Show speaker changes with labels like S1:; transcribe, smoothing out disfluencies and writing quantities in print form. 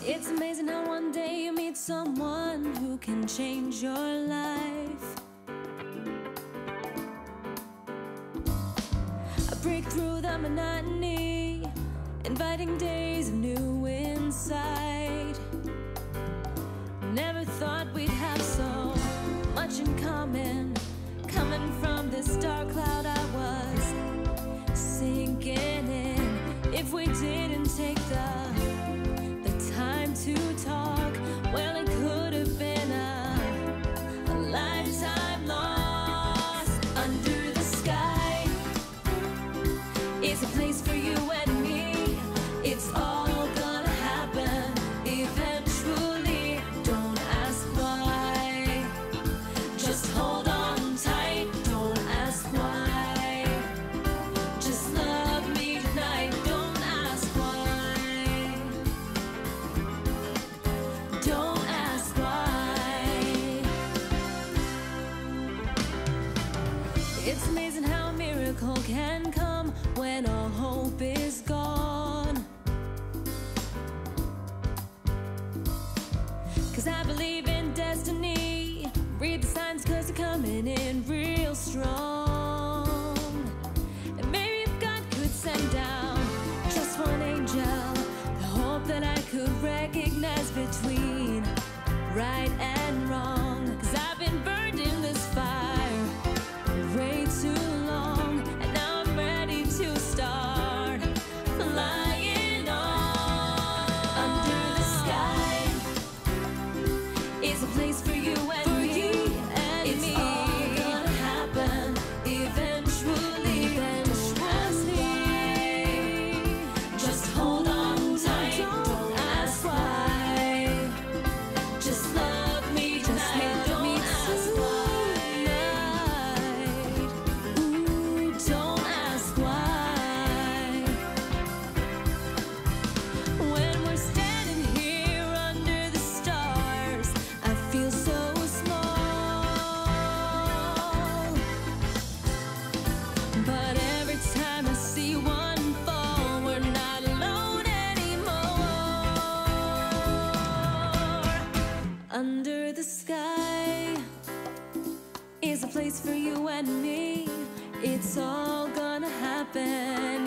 S1: It's amazing how one day you meet someone who can change your life. I break through the monotony, inviting days of new insight. Never thought we'd have so much in common. Coming from this dark cloud I was sinking in. If we didn't take the time to talk, well, it could have been a lifetime lost. Under the sky is a place for you and me. It's all gonna happen eventually. Don't ask why, just hold on tight. Don't ask why, just love me tonight. Don't ask why, don't ask why. It's amazing how a miracle can come when all hope is gone. 'Cause I believe in destiny. Read the signs 'cause they're coming in real strong. And maybe if God could send down just one angel, the hope that I could recognize between right and wrong. 'Cause I've been burned in this fire way too long, and now I'm ready to start flying on. Under the sky is a place for you and me. It's all gonna happen eventually. Don't ask why, just hold on tight. Don't ask why, just love me tonight. Don't ask why, ooh, don't ask why. When we're standing here under the stars, I feel so small. But every time I see one fall, we're not alone anymore. Under the sky is a place for you and me. It's all gonna happen